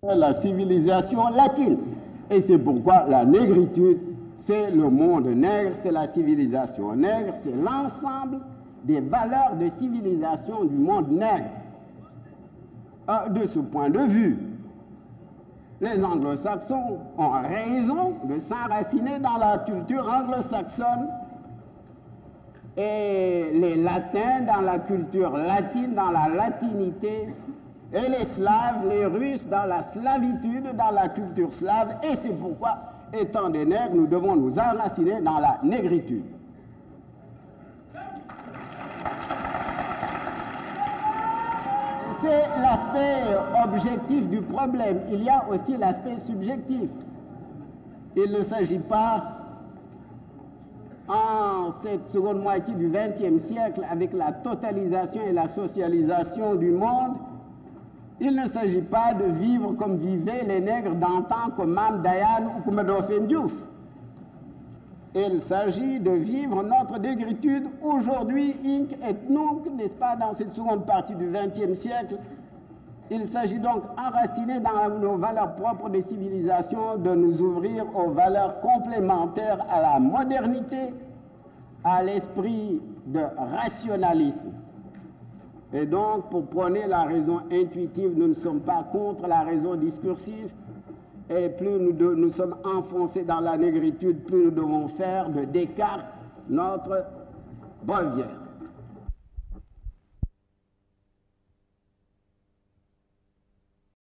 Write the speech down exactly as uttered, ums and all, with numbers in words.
la civilisation latine. Et c'est pourquoi la négritude, c'est le monde nègre, c'est la civilisation nègre, c'est l'ensemble des valeurs de civilisation du monde nègre. De ce point de vue, les anglo-saxons ont raison de s'enraciner dans la culture anglo-saxonne et les latins dans la culture latine, dans la latinité, et les slaves, les russes dans la slavitude, dans la culture slave, et c'est pourquoi, étant des nègres, nous devons nous enraciner dans la négritude. C'est l'aspect objectif du problème. Il y a aussi l'aspect subjectif. Il ne s'agit pas, en cette seconde moitié du vingtième siècle, avec la totalisation et la socialisation du monde, il ne s'agit pas de vivre comme vivaient les nègres d'antan, comme Mame Dayan ou comme Dauphin Diouf. Il s'agit de vivre notre négritude aujourd'hui, Inc et Nunc, n'est-ce pas, dans cette seconde partie du vingtième siècle. Il s'agit donc, enracinés dans nos valeurs propres de civilisation, de nous ouvrir aux valeurs complémentaires à la modernité, à l'esprit de rationalisme. Et donc, pour prôner la raison intuitive, nous ne sommes pas contre la raison discursive. Et plus nous, de, nous sommes enfoncés dans la négritude, plus nous devons faire de Descartes notre brevière.